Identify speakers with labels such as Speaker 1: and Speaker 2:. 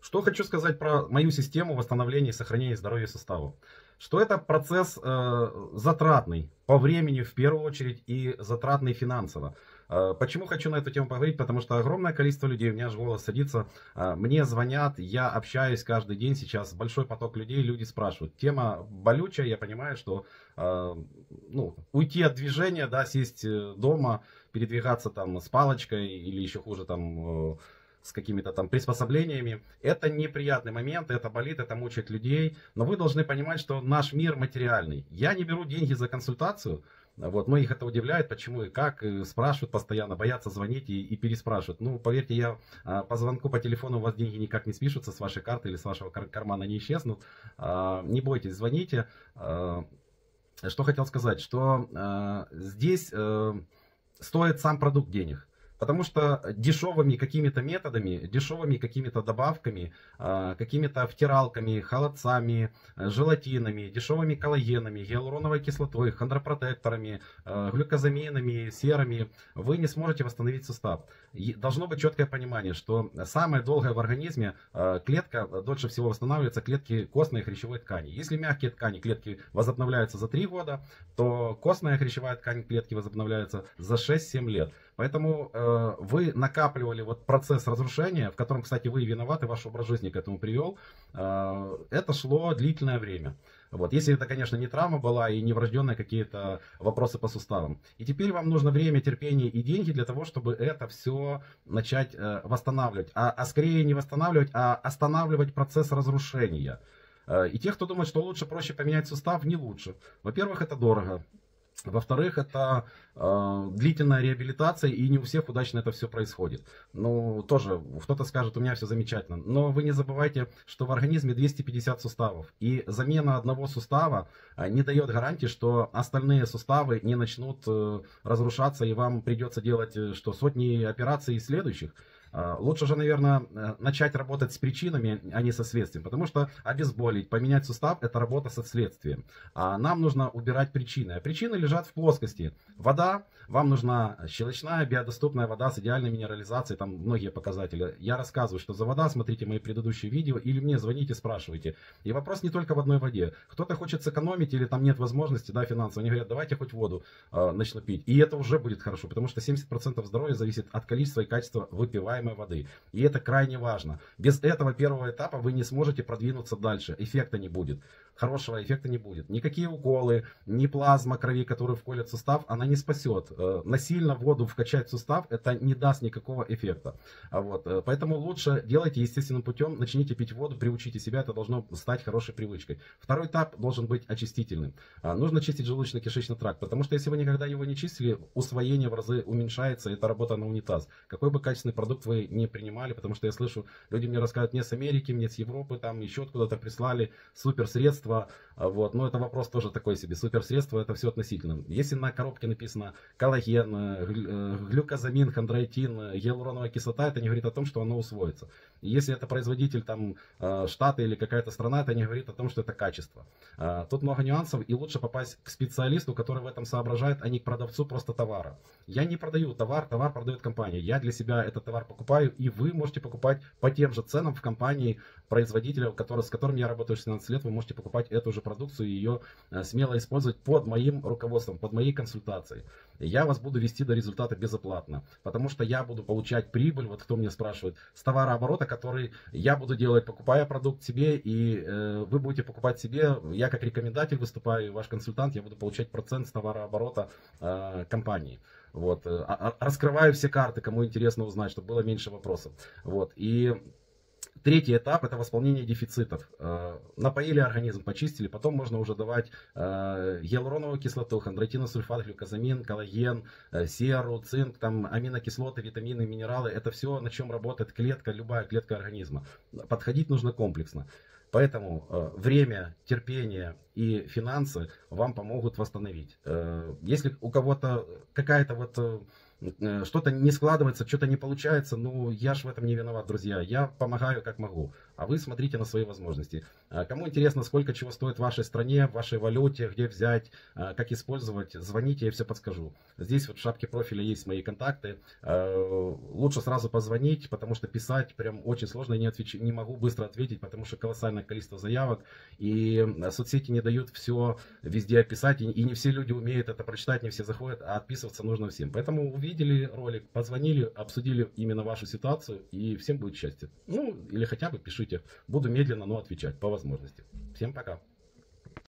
Speaker 1: Что хочу сказать про мою систему восстановления и сохранения здоровья суставов. Что это процесс затратный по времени в первую очередь и затратный финансово. Почему хочу на эту тему поговорить? Потому что огромное количество людей, у меня аж голос садится, мне звонят, я общаюсь каждый день сейчас, большой поток людей, люди спрашивают. Тема болючая, я понимаю, что уйти от движения, да, сесть дома, передвигаться там с палочкой или еще хуже там с какими-то там приспособлениями. Это неприятный момент, это болит, это мучает людей. Но вы должны понимать, что наш мир материальный. Я не беру деньги за консультацию. Вот, многих это удивляет, почему и как, и спрашивают постоянно, боятся звонить и переспрашивают. Ну, поверьте, я по звонку по телефону у вас деньги никак не спишутся с вашей карты или с вашего кармана не исчезнут. Не бойтесь, звоните. Что хотел сказать, что здесь стоит сам продукт денег. Потому что дешевыми какими-то методами, дешевыми какими-то добавками, какими-то втиралками, холодцами, желатинами, дешевыми коллагенами, гиалуроновой кислотой, хондропротекторами, глюкозаминами, серами вы не сможете восстановить сустав. И должно быть четкое понимание, что самое долгое в организме клетка, дольше всего восстанавливается клетки костной и хрящевой ткани. Если мягкие ткани клетки возобновляются за 3 года, то костная и хрящевая ткань клетки возобновляется за 6-7 лет. Поэтому вы накапливали вот процесс разрушения, в котором, кстати, вы виноваты, ваш образ жизни к этому привел. Это шло длительное время. Вот. Если это, конечно, не травма была и не врожденные какие-то вопросы по суставам. И теперь вам нужно время, терпение и деньги для того, чтобы это все начать восстанавливать. А скорее не восстанавливать, а останавливать процесс разрушения. И те, кто думает, что лучше, проще поменять сустав, не лучше. Во-первых, это дорого. Во-вторых, это длительная реабилитация, и не у всех удачно это все происходит. Ну, тоже, кто-то скажет, у меня все замечательно. Но вы не забывайте, что в организме 250 суставов. И замена одного сустава не дает гарантии, что остальные суставы не начнут разрушаться, и вам придется делать сотни операций следующих. Лучше же, наверное, начать работать с причинами, а не со следствием. Потому что обезболить, поменять сустав — это работа со следствием. А нам нужно убирать причины. А причины лежат в плоскости. Вода. Вам нужна щелочная, биодоступная вода с идеальной минерализацией. Там многие показатели. Я рассказываю, что за вода. Смотрите мои предыдущие видео. Или мне звоните, спрашивайте. И вопрос не только в одной воде. Кто-то хочет сэкономить или там нет возможности, да, финансово. Они говорят, давайте хоть воду начну пить. И это уже будет хорошо. Потому что 70% здоровья зависит от количества и качества выпиваемой воды. И это крайне важно. Без этого первого этапа вы не сможете продвинуться дальше. Эффекта не будет. Хорошего эффекта не будет. Никакие уколы, ни плазма крови, которую вколят в сустав, она не спасет. Насильно воду вкачать в сустав, это не даст никакого эффекта. Вот. Поэтому лучше делайте естественным путем, начните пить воду, приучите себя, это должно стать хорошей привычкой. Второй этап должен быть очистительным. Нужно чистить желудочно-кишечный тракт, потому что если вы никогда его не чистили, усвоение в разы уменьшается, это работа на унитаз. Какой бы качественный продукт вы не принимали, потому что я слышу, люди мне рассказывают, мне с Америки, мне с Европы, там еще откуда-то прислали супер средства. Вот. Но это вопрос тоже такой себе. Суперсредства — это все относительно. Если на коробке написано коллаген, глюкозамин, хондроитин, гиалуроновая кислота, это не говорит о том, что оно усвоится. Если это производитель там Штаты или какая-то страна, это не говорит о том, что это качество. Тут много нюансов, и лучше попасть к специалисту, который в этом соображает, а не к продавцу просто товара. Я не продаю товар, товар продает компания. Я для себя этот товар покупаю, и вы можете покупать по тем же ценам в компании производителя, с которым я работаю 16 лет. Вы можете покупать эту же продукцию и ее смело использовать под моим руководством, под моей консультацией. Я вас буду вести до результата безоплатно, потому что я буду получать прибыль, вот кто меня спрашивает, с товарооборота, который я буду делать, покупая продукт себе, и вы будете покупать себе. Я как рекомендатель выступаю, ваш консультант, я буду получать процент с товарооборота компании. Вот. Раскрываю все карты, кому интересно узнать, чтобы было меньше вопросов. Вот. И третий этап — это восполнение дефицитов. Напоили организм, почистили, потом можно уже давать гиалуроновую кислоту, хондроитиносульфат, глюкозамин, коллаген, серу, цинк, там, аминокислоты, витамины, минералы. Это все, на чем работает клетка, любая клетка организма. Подходить нужно комплексно. Поэтому время, терпение и финансы вам помогут восстановить. Если у кого-то какая-то вот что-то не складывается, что-то не получается, ну я ж в этом не виноват, друзья. Я помогаю как могу. А вы смотрите на свои возможности. Кому интересно, сколько чего стоит в вашей стране, в вашей валюте, где взять, как использовать, звоните, я все подскажу. Здесь вот в шапке профиля есть мои контакты. Лучше сразу позвонить, потому что писать прям очень сложно. Я не могу быстро ответить, потому что колоссальное количество заявок. И соцсети не дают все везде описать. И не все люди умеют это прочитать, не все заходят, а отписываться нужно всем. Поэтому увидели ролик, позвонили, обсудили именно вашу ситуацию, и всем будет счастье. Ну, или хотя бы пишите. Буду медленно, но отвечать по возможности. Всем пока.